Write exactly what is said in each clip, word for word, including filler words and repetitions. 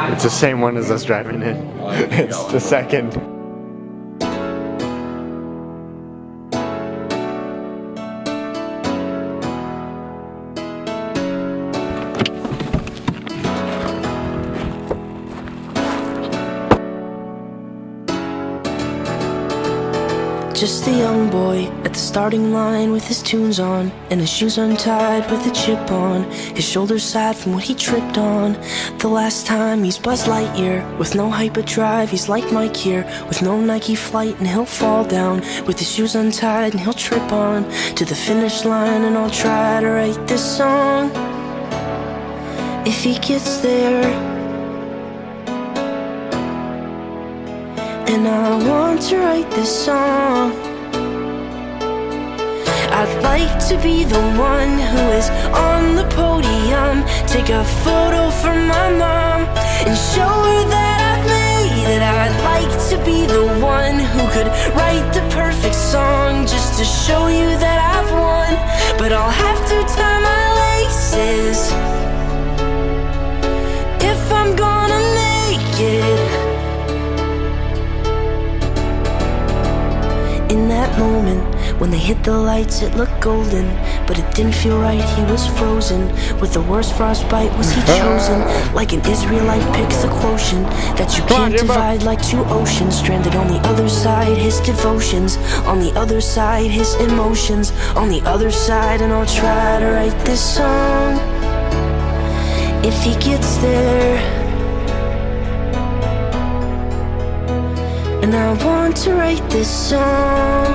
It's the same one as us driving in. It's the second. Just a young boy at the starting line with his tunes on and his shoes untied with a chip on. His shoulders sad from what he tripped on. The last time he's Buzz Lightyear with no hyperdrive. He's like Mike here with no Nike flight, and he'll fall down with his shoes untied and he'll trip on to the finish line. And I'll try to write this song if he gets there. And I want to write this song. I'd like to be the one who is on the podium, take a photo for my mom and show her that I've made it. I'd like to be the one who could write the perfect song just to show you that I've won. But I'll have to tie my laces if I'm gonna make it. In that moment, when they hit the lights, it looked golden, but it didn't feel right, he was frozen. With the worst frostbite was he chosen. Like an Israelite picks the quotient that you can't divide, like two oceans. Stranded on the other side, his devotions. On the other side, his emotions. On the other side, and I'll try to write this song if he gets there. And I want to write this song.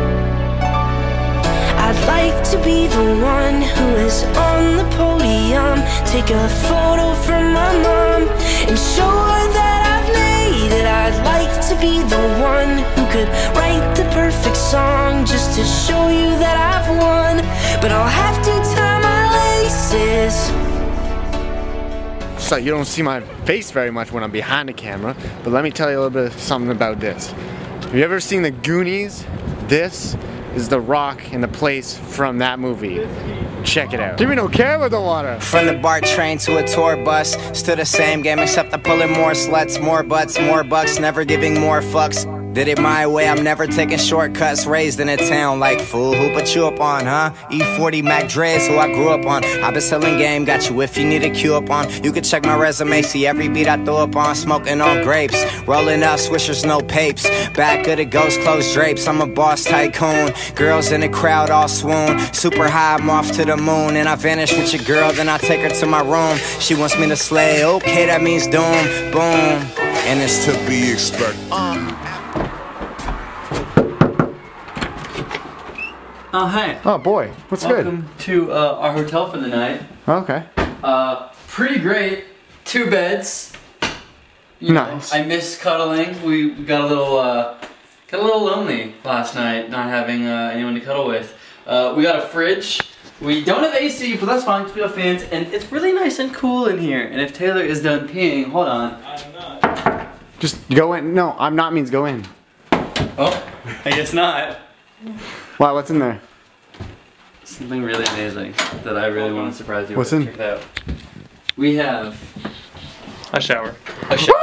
I'd like to be the one who is on the podium, take a photo for my mom and show her that I've made it. I'd like to be the one who could write the perfect song just to show you that I've won. But I'll have to tie my laces. So you don't see my face very much when I'm behind the camera, but let me tell you a little bit of something about this. Have you ever seen the Goonies? This is the rock in the place from that movie. Check it out. Jimmy don't care about the water. From the BART train to a tour bus, still the same game except I'm pulling more sluts, more butts, more bucks, never giving more fucks. Did it my way, I'm never taking shortcuts. Raised in a town like, fool, who put you up on, huh? E forty Mac Dre's who I grew up on. I've been selling game, got you if you need a cue up on. You can check my resume, see every beat I throw up on. Smoking on grapes, rolling up swishers, no papes. Back of the ghost closed drapes, I'm a boss tycoon. Girls in the crowd all swoon. Super high, I'm off to the moon. And I vanish with your girl, then I take her to my room. She wants me to slay, okay, that means doom, boom. And it's to be expected. um. Oh, hi. Oh boy, what's Welcome good? Welcome to uh, our hotel for the night. Okay. Uh, pretty great. Two beds. You nice. know, I miss cuddling. We got a little, uh, got a little lonely last night, not having uh, anyone to cuddle with. Uh, we got a fridge. We don't have A C, but that's fine because we have fans, and it's really nice and cool in here. And if Taylor is done peeing, hold on. I'm not. Just go in. No, I'm not means go in. Oh, I guess not. Wow, what's in there? Something really amazing that I really want to surprise you What's with. in? Check it out. We have A shower. a shower.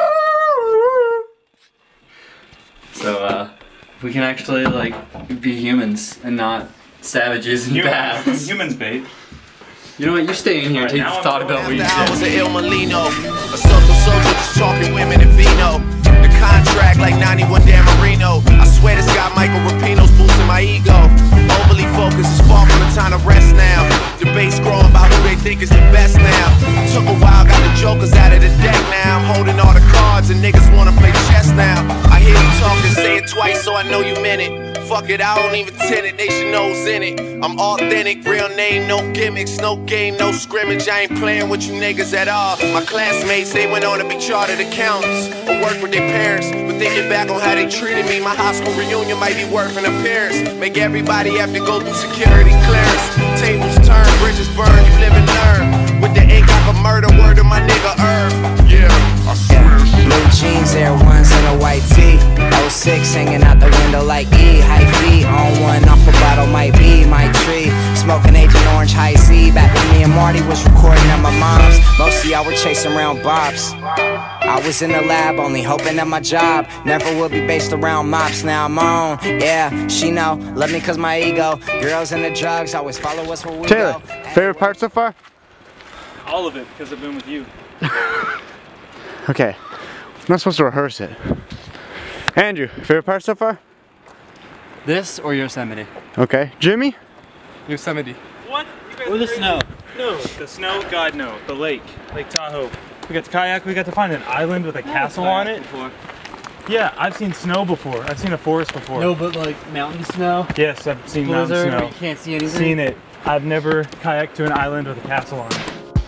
So uh, we can actually like be humans and not savages in baths. Humans bait. You know what? You stay in here until you've thought about what you Hours of said. Il Molino, a social soldier just talking women and vino. The contract like ninety-one Dan Marino. I swear this guy Michael Rapino's boosting my ego. Overly focused is far from the time to rest now. Debates growing about who they think is the best now. Took a while, got the jokers out of the deck now. I'm holding all the cards and niggas wanna play chess now. I hear you talking, say it twice so I know you meant it. Fuck it, I don't even tend it, they should know who's in it. I'm authentic, real name, no gimmicks, no game, no scrimmage. I ain't playing with you niggas at all. My classmates, they went on to be chartered accountants or work with their parents. But thinking back on how they treated me, my high school reunion might be worth an appearance. Make everybody have to go through security clearance. Tables turn, bridges burn, you live and learn. With the ink I can murder, word to my nigga Irv. Yeah, I swear. Blue jeans, Air Ones, and a white tee. oh six hanging out the window like E. High feet on one off a bottle might be my tree. Smoking Agent Orange High C. Back when me and Marty was recording at my mom's. Most See, I was chasing around bobs. I was in the lab, only hoping that my job never would be based around mops. Now I'm on, yeah, she know, love me cause my ego. Girls and the drugs always follow us where we Taylor, go. favorite part so far? All of it, because I've been with you. Okay, I'm not supposed to rehearse it. Andrew, favorite part so far? This or Yosemite? Okay, Jimmy? Yosemite. What? Or the snow? No, the snow, God no. The lake, Lake Tahoe. We got to kayak, we got to find an island with a castle on it. Before. Yeah, I've seen snow before. I've seen a forest before. No, but like mountain snow? Yes, I've seen Blizzard, mountain snow. where you can't see anything? Seen it. I've never kayaked to an island with a castle on it.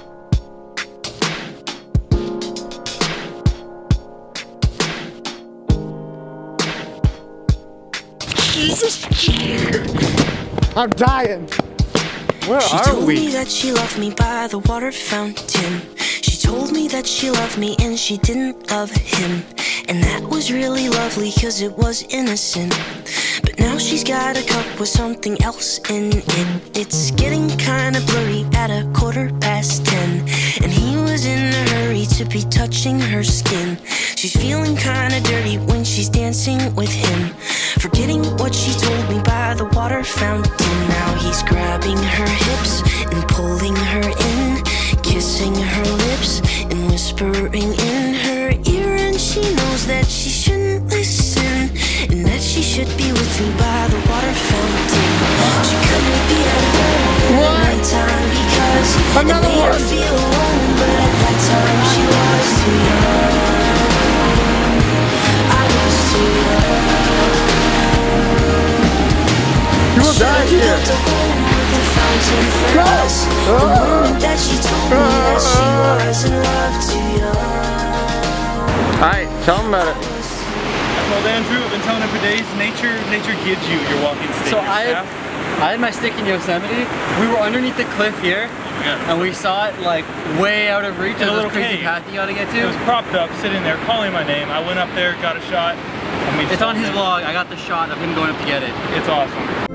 Jesus, I'm dying. Where she are told we? me that she loved me by the water fountain. She told me that she loved me and she didn't love him. And that was really lovely cause it was innocent. But now she's got a cup with something else in it. It's getting kinda blurry at a quarter past ten. And he was in a hurry to be touching her skin. She's feeling kinda dirty when she's dancing with him. Forgetting what she told me by the water fountain. Now he's grabbing her hips and pulling her in, kissing her lips and whispering in her ear. And she knows that she shouldn't listen, and that she should be with me by the water fountain. She couldn't be at home in the nighttime because it made her feel alone. But at that time she was too young. I was too young. You will die here. Go! That she told me that she was in love too young. Alright, tell him about it. I told Andrew, I've been telling him for days, nature nature gives you your walking stick. So I had, I had my stick in Yosemite. We were underneath the cliff here, yeah. And we saw it like way out of reach. In a of little this crazy cave. path you gotta get to. It was propped up, sitting there, calling my name. I went up there, got a shot. And we It's on his it. vlog. I got the shot of him going up to get it. It's awesome.